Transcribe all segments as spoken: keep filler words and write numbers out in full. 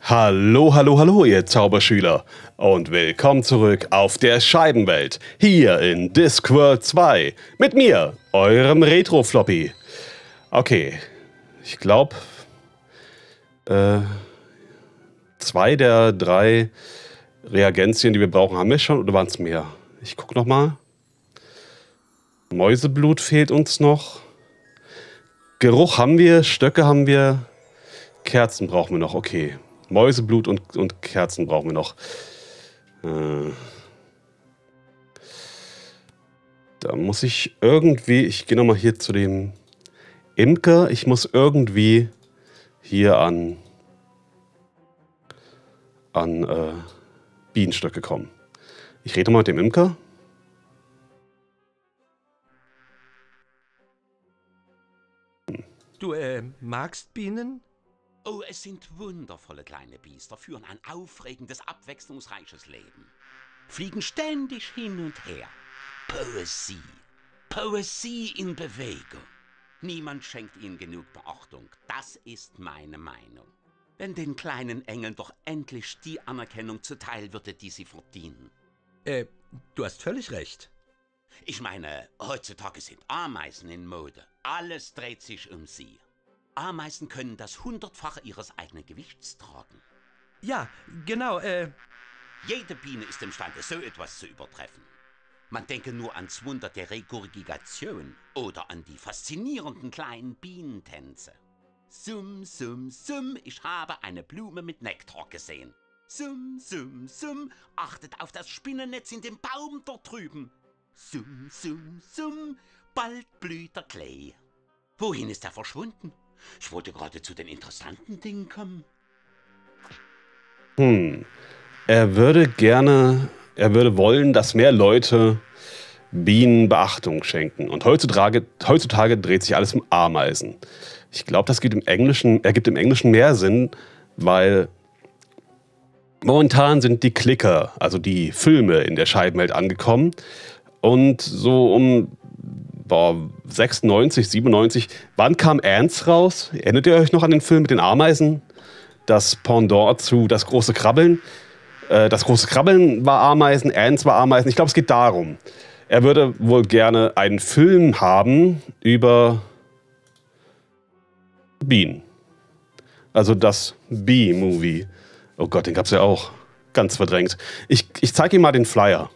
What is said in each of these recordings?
Hallo, hallo, hallo, ihr Zauberschüler und willkommen zurück auf der Scheibenwelt, hier in Discworld zwei, mit mir, eurem Retro-Floppy. Okay, ich glaube, äh, zwei der drei Reagenzien, die wir brauchen, haben wir schon, oder waren es mehr? Ich gucke nochmal. Mäuseblut fehlt uns noch. Geruch haben wir, Stöcke haben wir, Kerzen brauchen wir noch, okay. Mäuseblut und, und Kerzen brauchen wir noch. Äh, da muss ich irgendwie, ich gehe nochmal hier zu dem Imker. Ich muss irgendwie hier an, an äh, Bienenstöcke kommen. Ich rede mal mit dem Imker. Du, äh, magst Bienen? Oh, es sind wundervolle kleine Biester, führen ein aufregendes, abwechslungsreiches Leben. Fliegen ständig hin und her. Poesie. Poesie in Bewegung. Niemand schenkt ihnen genug Beachtung. Das ist meine Meinung. Wenn den kleinen Engeln doch endlich die Anerkennung zuteil würde, die sie verdienen. Äh, du hast völlig recht. Ich meine, heutzutage sind Ameisen in Mode. Alles dreht sich um sie. Ameisen können das Hundertfache ihres eigenen Gewichts tragen. Ja, genau, äh... Jede Biene ist imstande, so etwas zu übertreffen. Man denke nur ans Wunder der Regurgitation oder an die faszinierenden kleinen Bienentänze. Summ, summ, summ, ich habe eine Blume mit Nektar gesehen. Summ, summ, summ, achtet auf das Spinnennetz in dem Baum dort drüben. Summ, summ, summ, bald blüht der Klee. Wohin ist er verschwunden? Ich wollte gerade zu den interessanten Dingen kommen. Hm. Er würde gerne, er würde wollen, dass mehr Leute Bienen Beachtung schenken. Und heutzutage, heutzutage dreht sich alles um Ameisen. Ich glaube, das gibt im Englischen, ergibt im Englischen mehr Sinn, weil momentan sind die Clicker, also die Filme in der Scheibenwelt angekommen. Und so um boah, sechsundneunzig, siebenundneunzig, wann kam Ants raus? Erinnert ihr euch noch an den Film mit den Ameisen? Das Pendant zu Das große Krabbeln. Äh, das große Krabbeln war Ameisen, Ants war Ameisen. Ich glaube, es geht darum. Er würde wohl gerne einen Film haben über Bienen. Also das Bee-Movie. Oh Gott, den gab es ja auch. Ganz verdrängt. Ich, ich zeige ihm mal den Flyer.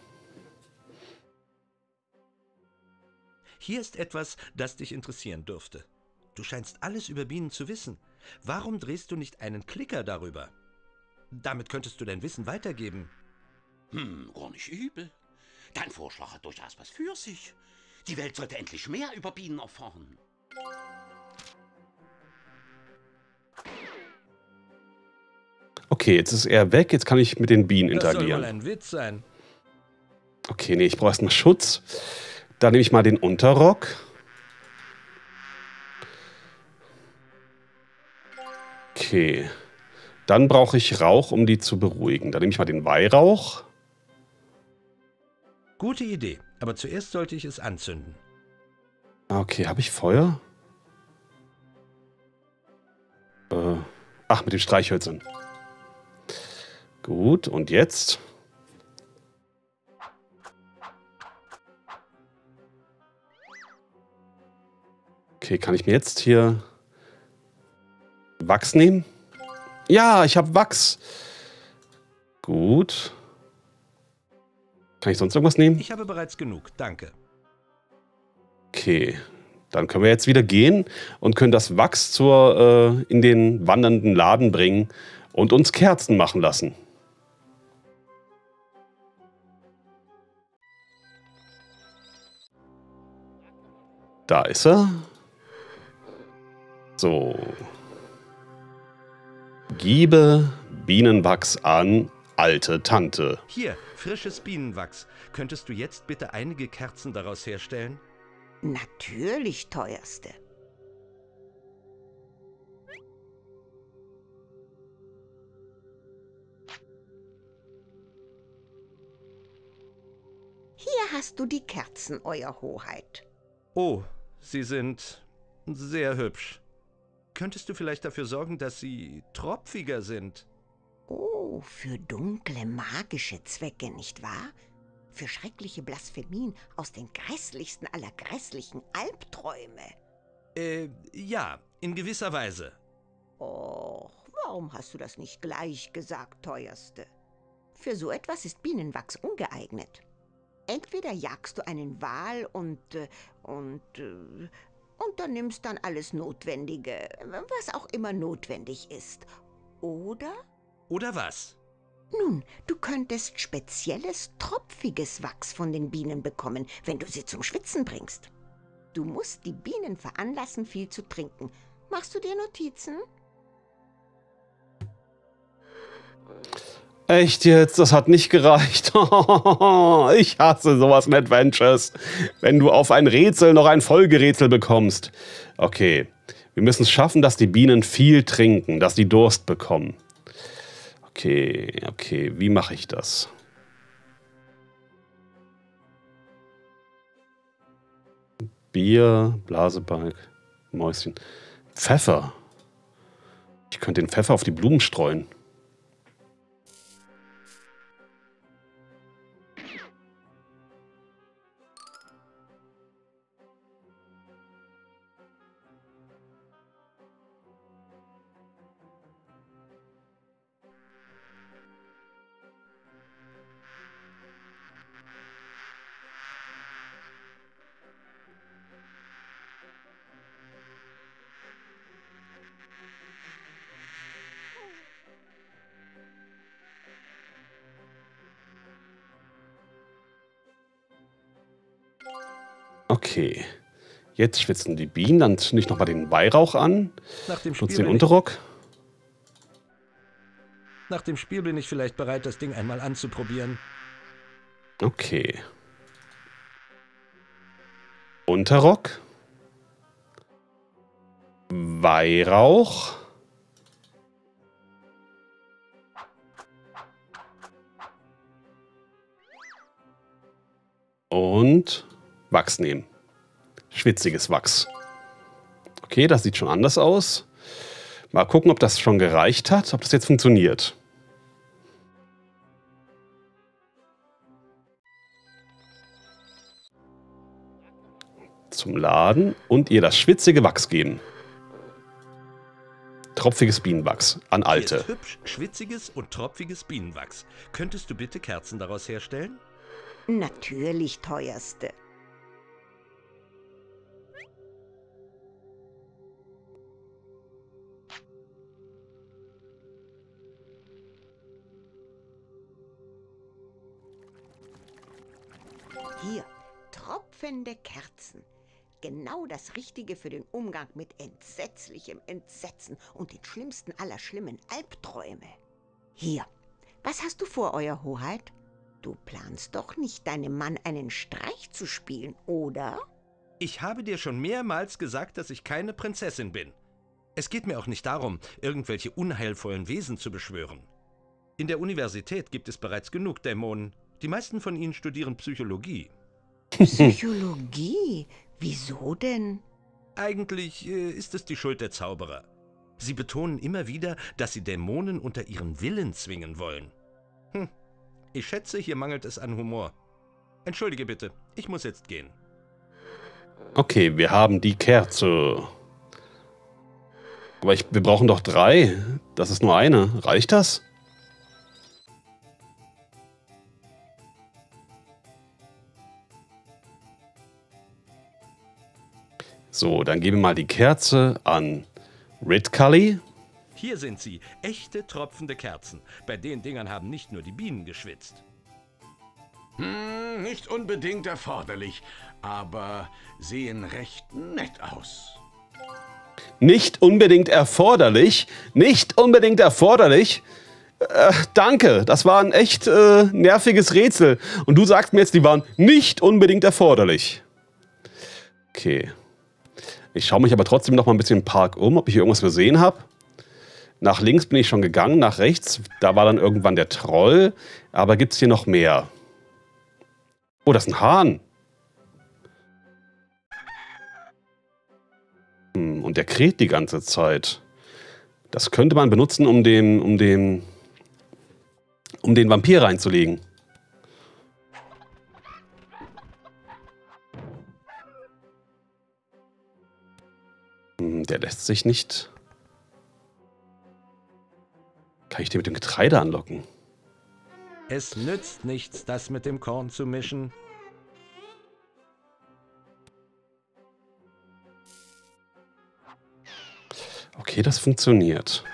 Hier ist etwas, das dich interessieren dürfte. Du scheinst alles über Bienen zu wissen. Warum drehst du nicht einen Klicker darüber? Damit könntest du dein Wissen weitergeben. Hm, gar nicht übel. Dein Vorschlag hat durchaus was für sich. Die Welt sollte endlich mehr über Bienen erfahren. Okay, jetzt ist er weg. Jetzt kann ich mit den Bienen Das soll interagieren. wohl ein Witz sein. Okay, nee, ich brauche erstmal Schutz. Da nehme ich mal den Unterrock. Okay. Dann brauche ich Rauch, um die zu beruhigen. Da nehme ich mal den Weihrauch. Gute Idee, aber zuerst sollte ich es anzünden. Okay, habe ich Feuer? Äh, ach, mit den Streichhölzern. Gut, und jetzt? Okay, kann ich mir jetzt hier Wachs nehmen? Ja, ich habe Wachs. Gut. Kann ich sonst irgendwas nehmen? Ich habe bereits genug, danke. Okay, dann können wir jetzt wieder gehen und können das Wachs zur, äh, in den wandernden Laden bringen und uns Kerzen machen lassen. Da ist er. So. Gebe Bienenwachs an alte Tante. Hier, frisches Bienenwachs. Könntest du jetzt bitte einige Kerzen daraus herstellen? Natürlich, teuerste. Hier hast du die Kerzen, Euer Hoheit. Oh, sie sind sehr hübsch. Könntest du vielleicht dafür sorgen, dass sie tropfiger sind? Oh, für dunkle, magische Zwecke, nicht wahr? Für schreckliche Blasphemien aus den grässlichsten aller grässlichen Albträume. Äh, ja, in gewisser Weise. Och, warum hast du das nicht gleich gesagt, Teuerste? Für so etwas ist Bienenwachs ungeeignet. Entweder jagst du einen Wal und, äh, und, äh, unternimmst dann alles Notwendige, was auch immer notwendig ist. Oder? Oder was? Nun, du könntest spezielles, tropfiges Wachs von den Bienen bekommen, wenn du sie zum Schwitzen bringst. Du musst die Bienen veranlassen, viel zu trinken. Machst du dir Notizen? Echt jetzt? Das hat nicht gereicht. Ich hasse sowas in Adventures. Wenn du auf ein Rätsel noch ein Folgerätsel bekommst. Okay, wir müssen es schaffen, dass die Bienen viel trinken, dass die Durst bekommen. Okay, okay, wie mache ich das? Bier, Blasebalg, Mäuschen. Pfeffer. Ich könnte den Pfeffer auf die Blumen streuen. Okay, jetzt schwitzen die Bienen, dann zünde ich nochmal den Weihrauch an, Nach dem nutze Spiel den bin Unterrock. ich, nach dem Spiel bin ich vielleicht bereit, das Ding einmal anzuprobieren. Okay. Unterrock. Weihrauch. Und Wachs nehmen. Schwitziges Wachs. Okay, das sieht schon anders aus. Mal gucken, ob das schon gereicht hat, ob das jetzt funktioniert. Zum Laden und ihr das schwitzige Wachs geben. Tropfiges Bienenwachs an Hier Alte. ist hübsch, schwitziges und tropfiges Bienenwachs. Könntest du bitte Kerzen daraus herstellen? Natürlich, Teuerste. Hier, tropfende Kerzen. Genau das Richtige für den Umgang mit entsetzlichem Entsetzen und den schlimmsten aller schlimmen Albträume. Hier, was hast du vor, Euer Hoheit? Du planst doch nicht, deinem Mann einen Streich zu spielen, oder? Ich habe dir schon mehrmals gesagt, dass ich keine Prinzessin bin. Es geht mir auch nicht darum, irgendwelche unheilvollen Wesen zu beschwören. In der Universität gibt es bereits genug Dämonen. Die meisten von ihnen studieren Psychologie. Psychologie? Wieso denn? Eigentlich äh, ist es die Schuld der Zauberer. Sie betonen immer wieder, dass sie Dämonen unter ihren Willen zwingen wollen. Hm, ich schätze, hier mangelt es an Humor. Entschuldige bitte, ich muss jetzt gehen. Okay, wir haben die Kerze. Aber ich, wir brauchen doch drei. Das ist nur eine. Reicht das? So, dann geben wir mal die Kerze an Ridcully. Hier sind sie, echte tropfende Kerzen. Bei den Dingern haben nicht nur die Bienen geschwitzt. Hm, nicht unbedingt erforderlich, aber sehen recht nett aus. Nicht unbedingt erforderlich. Nicht unbedingt erforderlich. Äh, danke, das war ein echt äh, nerviges Rätsel. Und du sagst mir jetzt, die waren nicht unbedingt erforderlich. Okay. Ich schaue mich aber trotzdem noch mal ein bisschen im Park um, ob ich hier irgendwas gesehen habe. Nach links bin ich schon gegangen, nach rechts. Da war dann irgendwann der Troll. Aber gibt es hier noch mehr? Oh, das ist ein Hahn. Hm, und der kräht die ganze Zeit. Das könnte man benutzen, um dem, um dem um den Vampir reinzulegen. Hm, der lässt sich nicht... Kann ich den mit dem Getreide anlocken? Es nützt nichts, das mit dem Korn zu mischen. Okay, das funktioniert.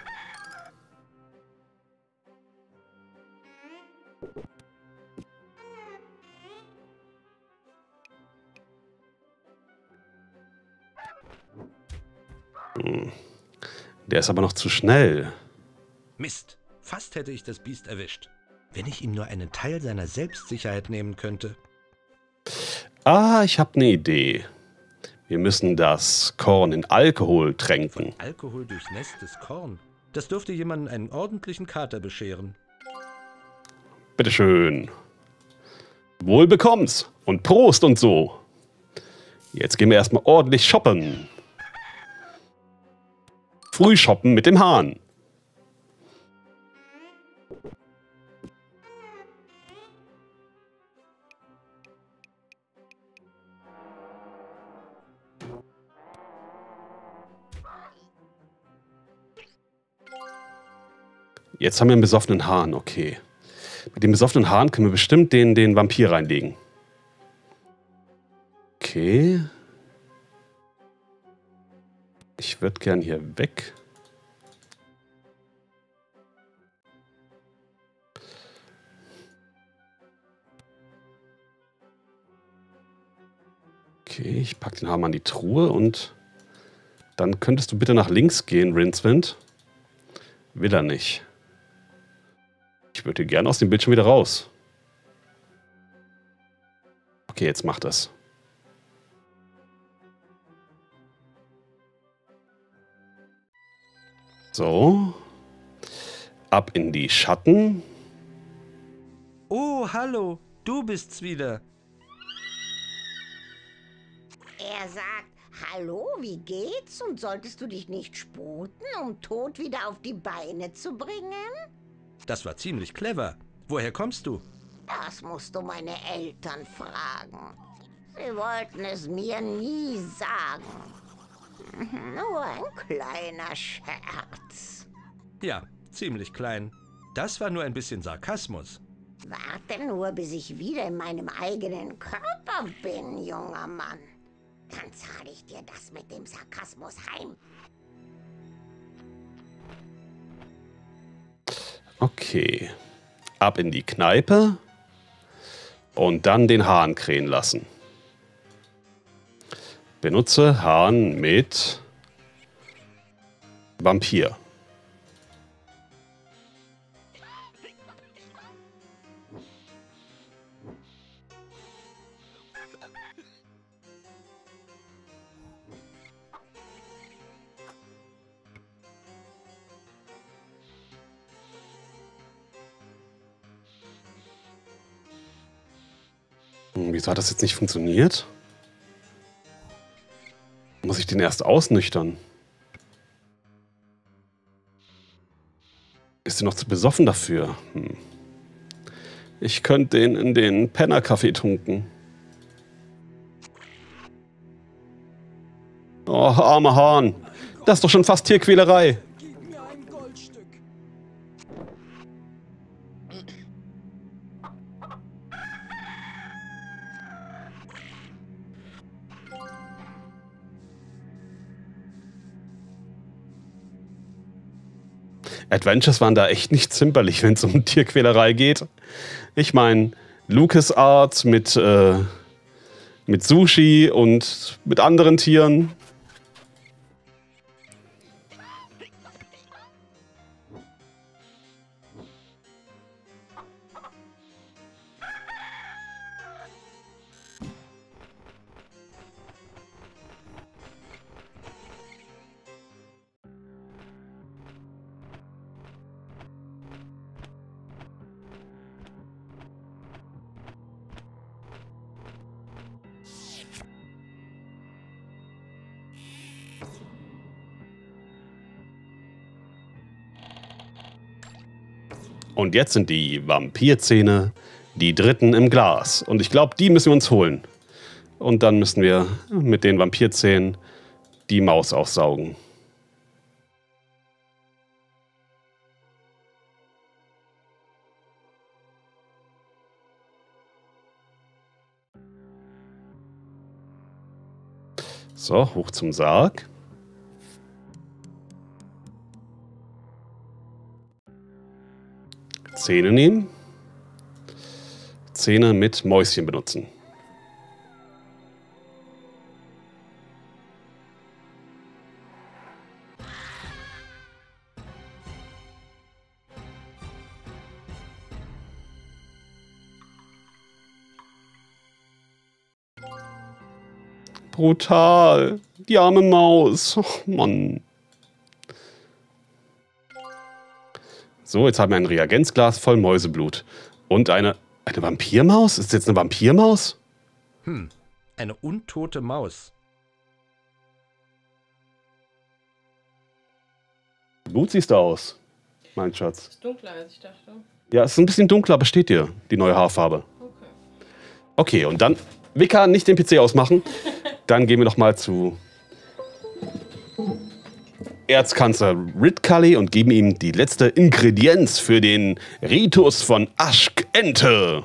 Hm. Der ist aber noch zu schnell. Mist, fast hätte ich das Biest erwischt. Wenn ich ihm nur einen Teil seiner Selbstsicherheit nehmen könnte. Ah, ich habe eine Idee. Wir müssen das Korn in Alkohol tränken. Alkohol durchnässtes Korn? Das dürfte jemanden einen ordentlichen Kater bescheren. Bitteschön. Wohl bekomm's und Prost und so. Jetzt gehen wir erstmal ordentlich shoppen. Früh shoppen mit dem Hahn. Jetzt haben wir einen besoffenen Hahn, okay. Mit dem besoffenen Hahn können wir bestimmt den, den Vampir reinlegen. Okay. Ich würde gern hier weg. Okay, ich packe den Hahn an die Truhe und dann könntest du bitte nach links gehen, Rincewind. Will er nicht. Ich würde gerne aus dem Bildschirm wieder raus. Okay, jetzt macht das. So. Ab in die Schatten. Oh, hallo, du bist's wieder. Er sagt, hallo, wie geht's? Und solltest du dich nicht sputen, um Tod wieder auf die Beine zu bringen? Das war ziemlich clever. Woher kommst du? Das musst du meine Eltern fragen. Sie wollten es mir nie sagen. Nur ein kleiner Scherz. Ja, ziemlich klein. Das war nur ein bisschen Sarkasmus. Warte nur, bis ich wieder in meinem eigenen Körper bin, junger Mann. Dann zahle ich dir das mit dem Sarkasmus heim. Okay. Ab in die Kneipe. Und dann den Hahn krähen lassen. Benutze Hahn mit Vampir. Hm, wieso hat das jetzt nicht funktioniert? Muss ich den erst ausnüchtern? Ist er noch zu besoffen dafür? Hm. Ich könnte den in den Penner-Kaffee tunken. Oh, armer Hahn. Das ist doch schon fast Tierquälerei. Adventures waren da echt nicht zimperlich, wenn es um Tierquälerei geht. Ich meine, LucasArts mit, äh, mit Sushi und mit anderen Tieren. Und jetzt sind die Vampirzähne die dritten im Glas. Und ich glaube, die müssen wir uns holen. Und dann müssen wir mit den Vampirzähnen die Maus aussaugen. So, hoch zum Sarg. Zähne nehmen. Zähne mit Mäuschen benutzen. Brutal. Die arme Maus. Och, Mann. So, jetzt haben wir ein Reagenzglas voll Mäuseblut. Und eine, eine Vampirmaus? Ist das jetzt eine Vampirmaus? Hm, eine untote Maus. Gut siehst du aus, mein Schatz. Ist dunkler als ich dachte. Ja, es ist ein bisschen dunkler, aber steht dir, die neue Haarfarbe. Okay. Okay, und dann, Vika, nicht den P C ausmachen. Dann gehen wir noch mal zu Erzkanzler Ridcully und geben ihm die letzte Ingredienz für den Ritus von Aschk-Ente.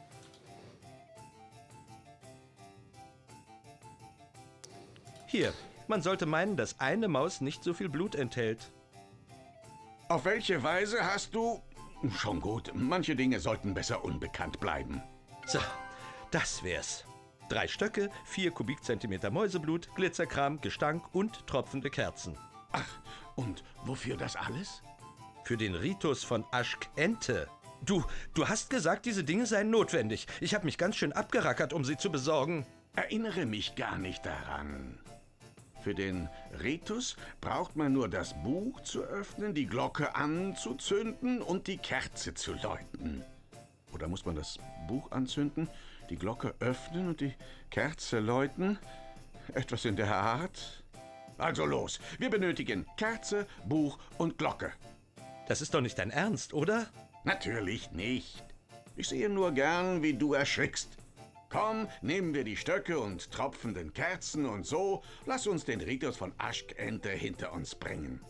Hier, man sollte meinen, dass eine Maus nicht so viel Blut enthält. Auf welche Weise hast du... Schon gut, manche Dinge sollten besser unbekannt bleiben. So, das wär's. Drei Stöcke, vier Kubikzentimeter Mäuseblut, Glitzerkram, Gestank und tropfende Kerzen. Ach, und wofür das alles? Für den Ritus von Aschk-Ente. Du, du hast gesagt, diese Dinge seien notwendig. Ich habe mich ganz schön abgerackert, um sie zu besorgen. Erinnere mich gar nicht daran. Für den Ritus braucht man nur das Buch zu öffnen, die Glocke anzuzünden und die Kerze zu läuten. Oder muss man das Buch anzünden, die Glocke öffnen und die Kerze läuten? Etwas in der Art? Also los, wir benötigen Kerze, Buch und Glocke. Das ist doch nicht dein Ernst, oder? Natürlich nicht. Ich sehe nur gern, wie du erschrickst. Komm, nehmen wir die Stöcke und tropfenden Kerzen und so, lass uns den Ritus von Aschk-Ente hinter uns bringen.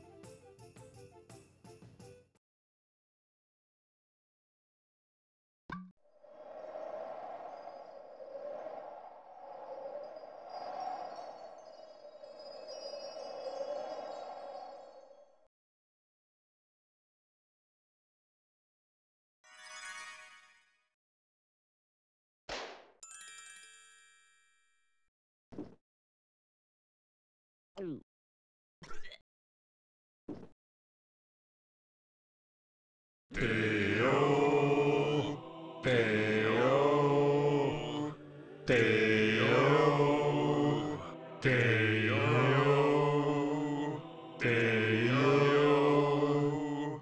Deo, Deo, Deo, Deo, Deo.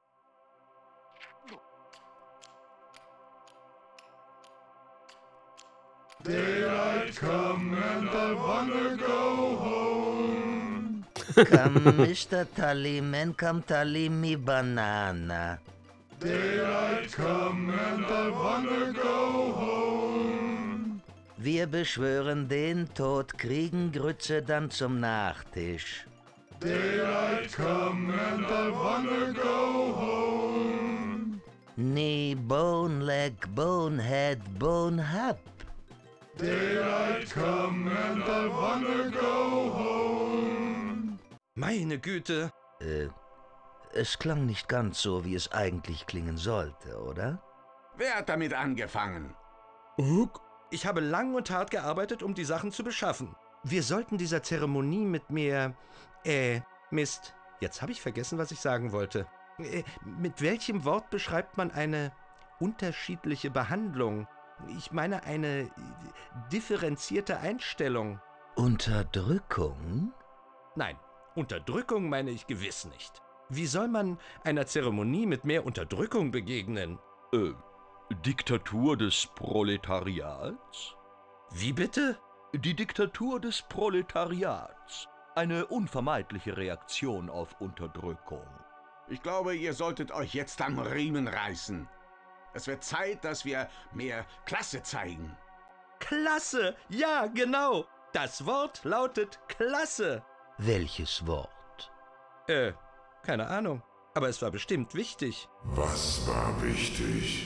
Daylight come and I wanna go home. Come, Mister Tallyman, come tally me banana. Daylight come and I wanna go home. Wir beschwören den Tod, kriegen Grütze dann zum Nachtisch. Daylight come and I wanna go home. Knee, bone, leg, bone, head, bone, hub. Daylight come and I wanna go home. Meine Güte. Äh, es klang nicht ganz so, wie es eigentlich klingen sollte, oder? Wer hat damit angefangen? Ich habe lang und hart gearbeitet, um die Sachen zu beschaffen. Wir sollten dieser Zeremonie mit mehr... Äh, Mist. Jetzt habe ich vergessen, was ich sagen wollte. Äh, mit welchem Wort beschreibt man eine unterschiedliche Behandlung? Ich meine eine differenzierte Einstellung. Unterdrückung? Nein, Unterdrückung meine ich gewiss nicht. Wie soll man einer Zeremonie mit mehr Unterdrückung begegnen? Äh, Diktatur des Proletariats? Wie bitte? Die Diktatur des Proletariats. Eine unvermeidliche Reaktion auf Unterdrückung. Ich glaube, ihr solltet euch jetzt am Riemen reißen. Es wird Zeit, dass wir mehr Klasse zeigen. Klasse! Ja, genau! Das Wort lautet Klasse! Welches Wort? Äh, keine Ahnung. Aber es war bestimmt wichtig. Was war wichtig?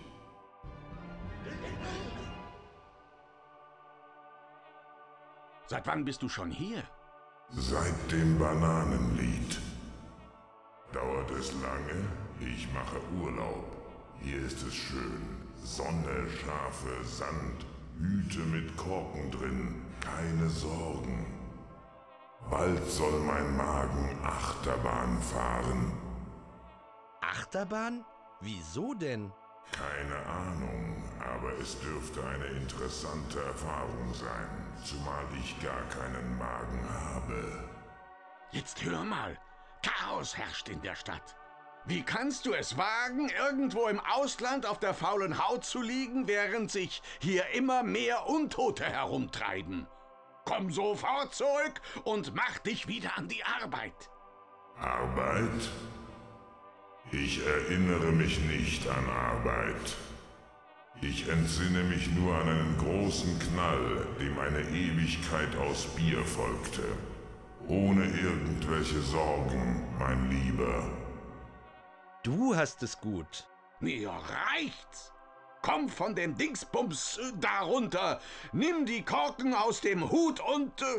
Seit wann bist du schon hier? Seit dem Bananenlied. Dauert es lange? Ich mache Urlaub. Hier ist es schön. Sonne, Schafe, Sand, Hüte mit Korken drin. Keine Sorgen. Bald soll mein Magen Achterbahn fahren. Achterbahn? Wieso denn? Keine Ahnung, aber es dürfte eine interessante Erfahrung sein, zumal ich gar keinen Magen habe. Jetzt hör mal. Chaos herrscht in der Stadt. Wie kannst du es wagen, irgendwo im Ausland auf der faulen Haut zu liegen, während sich hier immer mehr Untote herumtreiben? Komm sofort zurück und mach dich wieder an die Arbeit. Arbeit? Ich erinnere mich nicht an Arbeit. Ich entsinne mich nur an einen großen Knall, dem eine Ewigkeit aus Bier folgte. Ohne irgendwelche Sorgen, mein Lieber. Du hast es gut. Mir reicht's. Komm von dem Dingsbums äh, da runter. Nimm die Korken aus dem Hut und... Äh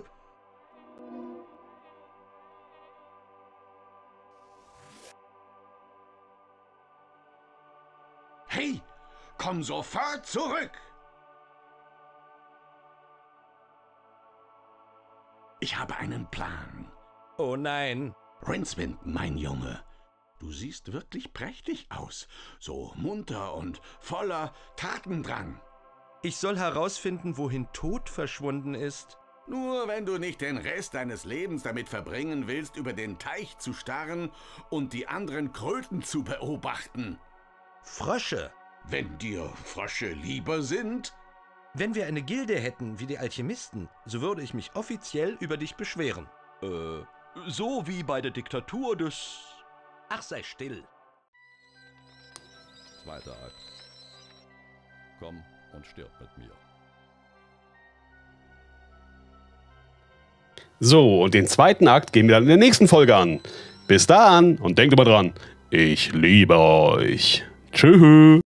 Hey, komm sofort zurück! Ich habe einen Plan. Oh nein. Rincewind, mein Junge, du siehst wirklich prächtig aus. So munter und voller Tatendrang. Ich soll herausfinden, wohin Tod verschwunden ist. Nur wenn du nicht den Rest deines Lebens damit verbringen willst, über den Teich zu starren und die anderen Kröten zu beobachten. Frösche. Wenn dir Frösche lieber sind? Wenn wir eine Gilde hätten, wie die Alchemisten, so würde ich mich offiziell über dich beschweren. Äh, so wie bei der Diktatur des... Ach, sei still. Zweiter Akt. Komm und stirb mit mir. So, und den zweiten Akt gehen wir dann in der nächsten Folge an. Bis dann und denkt immer dran, ich liebe euch. Tschüss.